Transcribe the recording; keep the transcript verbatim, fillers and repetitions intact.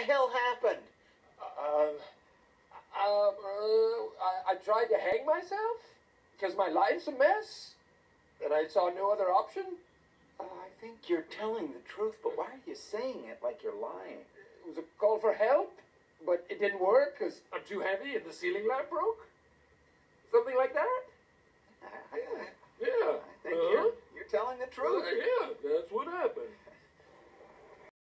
hell happened? Um, um, uh, I, I tried to hang myself because my life's a mess, and I saw no other option. Uh, I think you're telling the truth, but why are you saying it like you're lying? It was a call for help, but it didn't work because I'm too heavy and the ceiling lamp broke. Something like that. I, I, Yeah. I think uh-huh. you're, you're telling the truth. Uh, yeah, that's what happened.